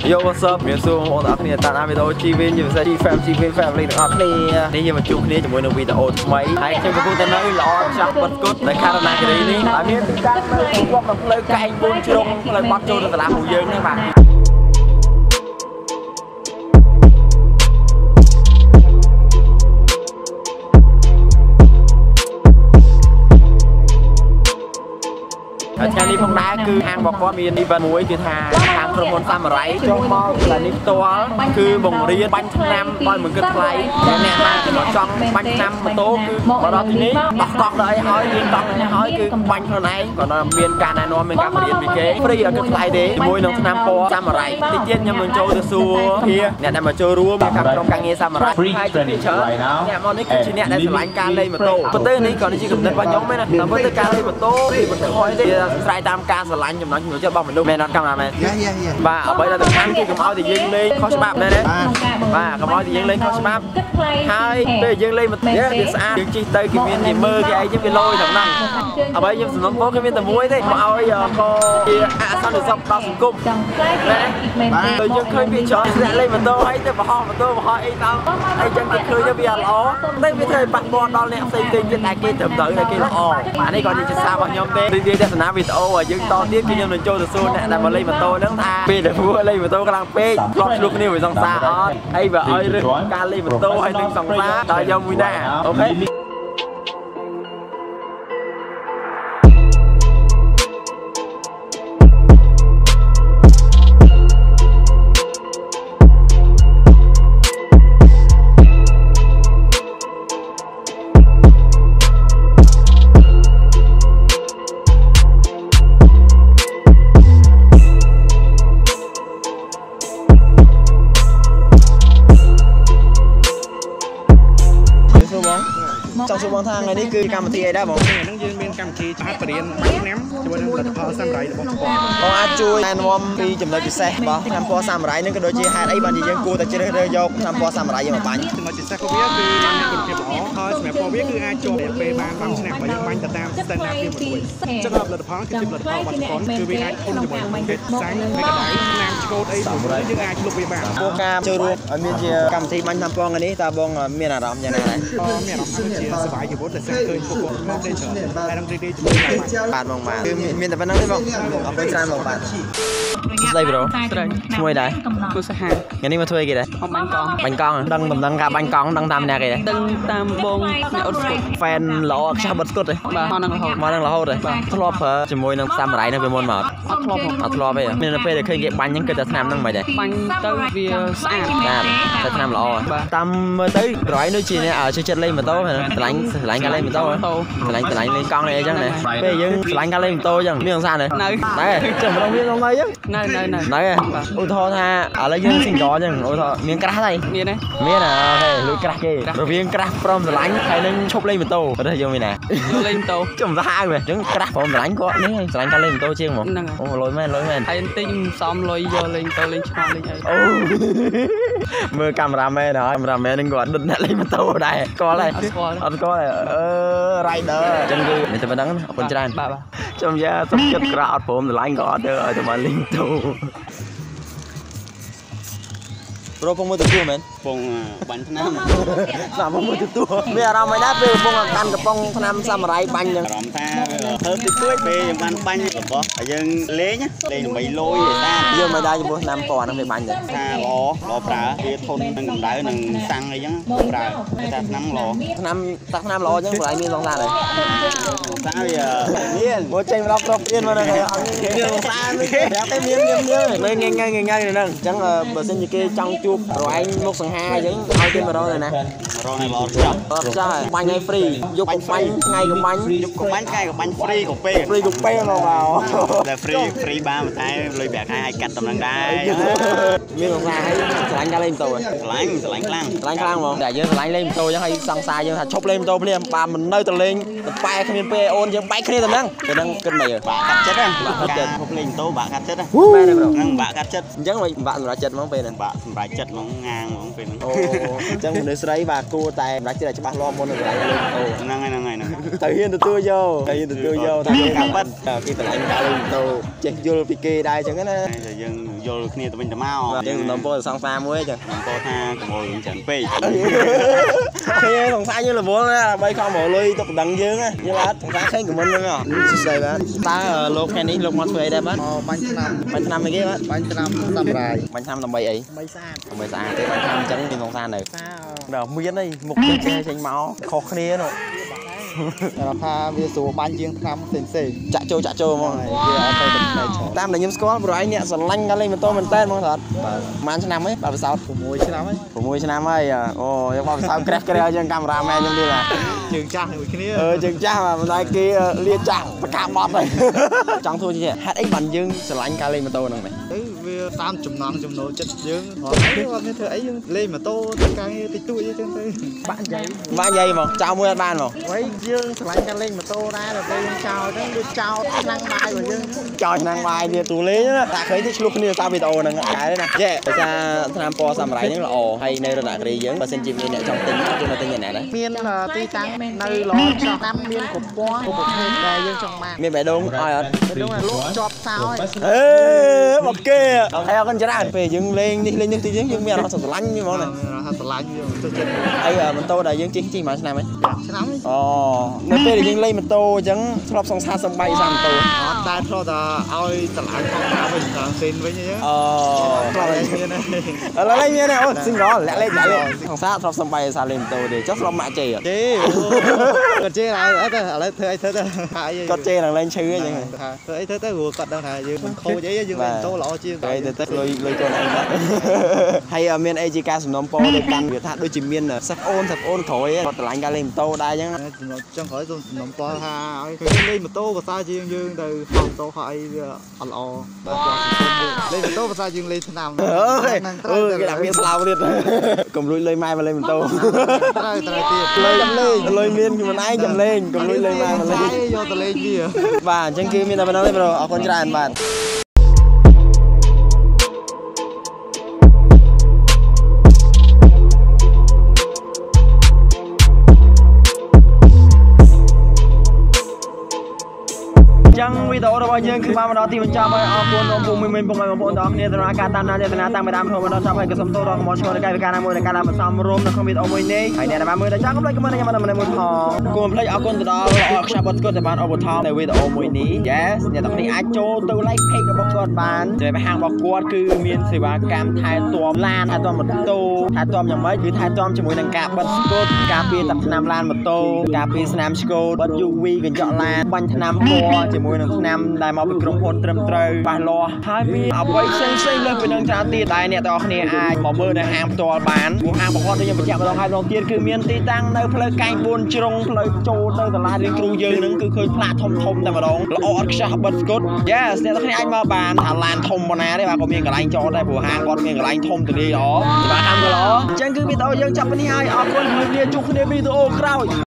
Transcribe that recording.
Yo what's up មានសួរបងប្អូនទាំងអស់គ្នាតាមវីដេអូ GVN ជាពិសេស GVN Family ទាំងអស់គ្នានេះយើងមកជួបគ្នាជាមួយនឹងវីដេអូថ្មីហើយខ្ញុំកំពុងតែនៅល្អចាស់បត់គុតនៅខេត្តរតនគិរីនេះហើយមានទីតាំងនៅជាប់នៅផ្លូវកែង4ជ្រុងផ្លូវបត់ចូលទៅសាលារបស់យើងនេះបាទថ្ងៃនេះផងដែរគឺហាងរបស់គាត់មាន event មួយគឺថាខាងក្រុមហ៊ុន Samurai ចុះមកតែនេះផ្ទាល់គឺបង្រៀនបាញ់ថ្នាំដោយមិនគិតថ្លៃអ្នកណាគេមកចង់បាញ់ថ្នាំម៉ូតូគឺមកដល់ទីនេះដោះកង់ដល់អីហើយមានកង់នេះហើយគឺបាញ់ខ្លួនឯងគាត់មានការណែនាំមានការបង្រៀនពីគេហ្វ្រីអត់គិតថ្លៃទេជាមួយនឹងថ្នាំពណ៌ Samurai ទីទៀតខ្ញុំនឹងចូលទៅសួរភាអ្នកដែលមកចូលរួមខាងក្រុមការងារ Samurai ហើយទីច្រើនអ្នកមកនេះគឺជាអ្នកដែលឆ្លាញ់ការលេងម៉ូតូប៉ុន្តែនេះក៏ជាកំណត់របស់ខ្ញុំឯណាដើម្បីទៅការលេងម៉ូតូវាមិនខ້ອຍទេស្រ័យតាមការស្រឡាញ់ចំណង់ចំណូលចិត្តរបស់មនុស្សមែនអត់កាមេរ៉ាមែនបាទអ្វីដែលសំខាន់គឺកុំឲ្យតែយើងលេងខុសច្បាប់មែនទេបាទកុំឲ្យតែយើងលេងខុសច្បាប់ហើយពេលយើងលេងម៉ូតូវាស្អាតយើងជិះទៅគេមានគេមើលគេអីយើងវាលយតែហ្នឹងអ្វីខ្ញុំសំណុំពរគឺមានតែមួយទេមកឲ្យក៏ជាអសន្តិសុខដល់សង្គមមែនបាទយើងឃើញវាច្រើនអ្នកលេងម៉ូតូហើយទៅបរោះម៉ូតូបរោះអីដល់អីចឹងគេឃើញទៅវាអត់ល្អតែវាធ្វើឲ្យប៉ះពាល់ដល់អ្នកផ្សេងៗទៀតដែលគេត្រឹមត្រូវតែគេល្អបាទនេះក៏ជាសាររបស់ខ្ញុំទេរីករាយទស្សនាវីដេអូយើងតទៀតគឺខ្ញុំនឹងចូលទៅសួរអ្នកដែលមកលេងម៉ូតូហ្នឹងថាពេលដែលពួកលេងម៉ូតូខ្លាំងពេកធ្លាប់ឆ្លោះគ្នាvớiសង្សារអត់ហើយបើឲ្យរឹសការលេងម៉ូតូហើយនឹងសង្សារដល់យកមួយណាអូខេចង់សួរបងថាថ្ងៃនេះគឺកម្មវិធីអីដែរបងហ្នឹងយើងមានកម្មវិធីហាត់បរៀនបាញ់ថ្នាំជាមួយនឹងផលិតផល Samurai របស់បងអាចជួយណែនាំពីចំណុចពិសេសរបស់ថ្នាំពណ៌ Samurai ហ្នឹងក៏ដូចជាហេតុអីបានជាយើងគួរតែជ្រើសរើសយកថ្នាំពណ៌ Samurai យកមកបាញ់ចំណុចពិសេសរបស់វាគឺមានគុណភាពល្អហើយសម្រាប់ពណ៌វាគឺអាចជាប់រយៈពេលបាន5ឆ្នាំបើយើងបាញ់ទៅតាម standard វាមួយអញ្ចឹងផលិតផលគឺជាផលិតផលបាត់កនគឺវាអាចធន់ជាមួយនឹងគេសាញ់មេកដៃណាំឆ្កូតអីយើងអាចលុបវាបានពួកការចូលរួមឲ្យមានជាកម្មវិធីបាញ់ថ្នាំពណ៌ថ្ងៃនេះតើបងមានអារម្មណ៍យ៉ាងណាដែរមានអារម្មណ៍ជាសប្បាយជីវិតតែឃើញពួកគាត់មកទេច្រើនហើយនឹងរីករាយជាមួយនឹងបាទបងបាទគឺមានតែប៉ុណ្្នឹងទេបងអរគុណច្រើនបងបាទស្ដីប្រូឈ្មោះអីដែរគូសាហាថ្ងៃនេះមកធ្វើអីគេដែរបាញ់កង់ដឹងដំណឹងការបាញ់កង់ដឹងតាមអ្នកគេដែរដឹងតាមបងអ្នកអត់ស្គាល់ fan ល្អខ្ចះបិទស្គុតទេបាទមកនឹងរហូតទេធ្លាប់ប្រើជាមួយនឹង Samurai នៅពេលមុនមកអត់ធ្លាប់ទេមានពេលដែលឃើញគេបាញ់ហ្នឹងគឺតែថ្នាំហ្នឹងមិនដែរបាញ់ទៅវាស្អាតតែថ្នាំល្អតាមមើលទៅប្រហែលដូចជាអ្នកជួយចិត្តលេងម៉ូតូឆ្លាញ់ការលេងម៉ូតូឆ្លាញ់លេងកង់អីចឹងណាពេលយើងឆ្លាញ់ការលេងម៉ូតូចឹងមានសង្សារដែរចាំម្ដងមានក្នុងនៅចឹងនៅឧទាហរណ៍ថាឥឡូវយើង single ចឹងឧទាហរណ៍មានក្រាស់ហើយមានទេមានអូខេលួចក្រាស់គេរវាងក្រាស់ព្រមឆ្លាញ់ហើយនឹងឈប់លេងម៉ូតូបើយើងមានណាលេងម៉ូតូចំសាហាវចឹងក្រាស់ព្រមឆ្លាញ់គាត់នេះឆ្លាញ់ការលេងម៉ូតូជាងហ្មងអូលុយមែនហើយទិញសំលុយយកលេងម៉ូតូលេងឆ្នោលេងអីអូមើលកាមេរ៉ាមែនហើយកាមេរ៉ាមែននឹងគាត់ដុតអ្នកលេងម៉ូតូដែរស្គាល់ហើយអត់ស្គាល់rider ចឹងគឺមានតែប៉ុណ្្នឹងអរគុណច្រើនបាទខ្ញុំយ៉ាសុខចិត្តក្រអត់ព្រមឆ្លាញ់ក៏អត់ទៅឲ្យតែមកលេងម៉ូតូប្រូពងមើលទទួលមែនពងបាញ់ថ្នាំសាពងមើលទទួលមានអារម្មណ៍មិនដែរពេលពងកាន់កំប៉ុងថ្នាំ Samurai បាញ់ចឹងអារម្មណ៍ថាធ្វើតិចតួចពេលយើងបានបាញ់របស់ហើយយើងលេងដើម្បីលយឯតាយើងមិនដែរចំពោះថ្នាំពណ៌ហ្នឹងវាបាញ់ទៅថាល្អប្រើវាធន់នឹងកម្ដៅនឹងសាំងអីចឹងប្រើថាថ្នាំល្អថ្នាំល្អចឹងប្រហែលមានសង្សារដែរថាវាមានមកចេញមកដល់គ្រប់ទៀតមកហ្នឹងអត់មានសង្សារទេប្រាប់តែមានលេងងាយហ្នឹងអញ្ចឹងបើសិនជាគេចង់ជួបរែងមុខសង្ហាអញ្ចឹងឲ្យគេមករកទៅណារកនៅល្អចាស់បាញ់ឲ្យ free យកបាញ់ថ្ងៃក៏បាញ់យកក៏បាញ់ថ្ងៃក៏បាញ់ free ក៏ពេលមកតែ free បានតែលុយប្រាក់ខែឲ្យកាត់តំណឹងដែរមានសង្សារឲ្យឆ្លាញ់ការលេងម៉ូតូឆ្លាញ់ខ្លាំងហ្មងតែយើងឆ្លាញ់លេងម៉ូតូអញ្ចឹងឲ្យសង្សារយើងថាឈប់លេងម៉ូតូភ្លាមបានមិននៅទៅលេងទៅបែកគ្មានពេលអូនយើងបែកគ្នាទៅហ្នឹងទៅហ្នឹងគិតមិនបាក់កាត់ចិត្តឈប់លេងម៉ូតូបាក់កាត់ចិត្តមែនទេប្រូហ្នឹងបាក់កាត់ចិត្តអញ្ចឹងមិនបាក់សម្រាប់ចិត្តហ្មងពេលហ្នឹងបាក់សម្រាប់ចិត្តហ្មងងាងហ្មងពេលហ្នឹងអូអញ្ចឹងមនុស្សស្រីបាទគួរតែសម្រាប់ចិត្តឲ្យច្បាស់លាស់មុននឹងលេងម៉ូតូហ្នឹងហើយទៅហ៊ានទទួលយកថាគេឆ្លាញ់ការលេងម៉ូតូចេះយល់ពីគេដែរអញ្ចឹងណាយើង vô kia tụi mình tụi mau nhưng nằm bò sang xa muối chứ nằm bò tha cùng ngồi chẳng phê khi thằng xa như là bố á bay không bỏ lui tục đằng dương á như là thằng xa thấy của mình luôn à xây bạn ta lô cái này lô món thuê đây bác bánh năm này kia bác bánh năm tầm rài bánh năm tầm bảy ấy mấy xa cái bánh năm trắng thì thằng xa này nào miếng đây một cái chè xanh máu khó khăn nữa là pha về số ban chiên năm sen chạ trâu mà tam là nhóm squad rồi anh nhẹ sần lanh cái lên mình to mình tên mà thật màn năm ấy 36 mùi năm ấy ồ nhưng mà sao crack cái trên camera mẹ nhưng đi là trường trang người kia trường trang mà nói kia lia chạm cả bọt này chẳng thua gì hết ấy bắn dương sần lanh cái lên mình to này đấy về tam chùm nón chùm nổ chất dương họ thấy qua cái thứ ấy lên mà tô cái tịch tụi chứ tôi bạn giấy mà chào mua ban mà ấy dương sần lanh cái lên mà tô ra là đây chào đó được chào năng bài của dương chào năng bài thì tụ lý đó ta thấy thích lúc này tao bị đồ này cái đấy nè dễ tại sao tham po xăm rải những là ồ hay nơi là cái gì và xin chim này trong tính cho nó tên này đấy miên là tuy trắng nơi lo cho năm miên của po của một thêm về dương trong mạng miên bẻ đúng ai ạ đúng là lúc chọp sao ấy ê bọc kia theo con chả về dừng lên đi lên những tí dừng miên nó sờ lạnh như món này sờ lạnh như ấy mình tô là dừng chi mà năm ấy ồ nơi về dừng lên mình tô chẳng lọc song xa song bay sang tô đại thôi là ơi sờ lạnh không nào mình còn xin với nhá là lấy miên này xin đó lẹ lên thằng sát lọc song bay sang lên tô để chốt lọc mạ chè còn chê là ở đây thôi có chê là lên chữ vậy này thôi thế tới vừa cật đâu thà dương mình khô giấy dương mình tô lọ chiên đây tới lôi con anh đó hay ở miền AJK sum nôm po để căn việc thà đôi chìm miền là sắp ôn thổi còn lại anh lên tô đây chứ trong khỏi sum nôm po ha lên một tô và xa chiên dương từ phòng tô hỏi lọ lên một tô và xa dương lên thế nào cái đặc biệt sao đi cùng lui lên mai mà lên một tô lôi miền thì mình ai chầm lên cùng lui lên mai mà lên và chân kia miền nào bên đó lên rồi ở con trai bạn chẳng video đó bao nhiêu khi mà đó thì mình chào mời ông cùng mình cùng mọi người đó kia làการตามนั้นเนี่ยตั้งไปตามโทรมาชอบให้กระสมโตเราขโมยชวนใกล้ไปการมวยในการมาซ้อมรวมในคอมพิวเตอร์มวยนี้ไอ้เนี่ยนะมือแต่จ้างก็เลยก็มันยังมันมือทองกูเพลย์เอาคนตัวออกชาบอสก็จะบานเอาบททองในวิดีโอมวยนี้ yes เนี่ยตอนนี้อาโจตัวไล่เพกกับบอสก็บานจะไปห่างบอกกวดคือมีนสิวากรรมไทยตัวลานไทยตัวหมดตู้ไทยตัวอย่างไม่คือไทยตัวจมูกดังกาบอสก็กาปีตัดนำลานหมดตู้กาปีสนามสกูบอสยูวีกันเจาะลานบันนำตัวจมูกดังนำได้มาเป็นกลุ่มคนเติมเตยปลาล้อท้ายมีเอาไว้เส้นเลยเป็นนังจานตีได้เนี่ยต่อเนี่ยไอ้หมอมือในห้างตัวบานกูห้างบอกว่าตัวยังไปแจกมาลองให้ลองเตียนคือเมียนตีตั้งในเพลย์ไก่บนจงเพลย์โจเตอร์ตลาดเรียนครูยืนนึงคือเคยพลาดทมแต่มาลองแล้วออดชาบัสกุด yes เนี่ยตัวนี้ไอ้มาบานฐานลานทมบนาได้ป่ะก็มีกับไอ้โจได้ผัวห้างก็มีกับไอ้ทมตัวนี้อ๋อจะมาทำกันหรอจังคือพี่โตยังจับปนิยายออกคนเรียนจุกเนี่ยพี่โตคราว